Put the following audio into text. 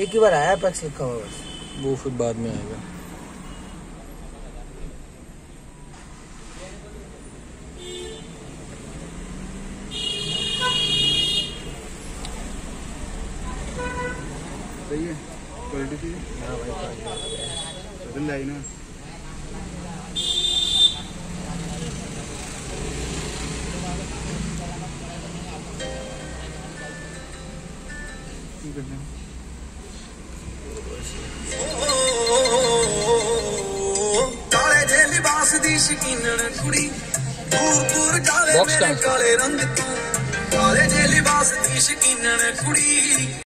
एक ही बार आया पैक्स लिखा हुआ बस, वो फिर बाद में आएगा। सही है क्वालिटी थी। हाँ भाई बदल जाए ना। काले जे लिबास दी शकीनन कुड़ी दूर दूर काले मेरे काले रंग तू, काले जे लिबास दी शकीनन कुड़ी।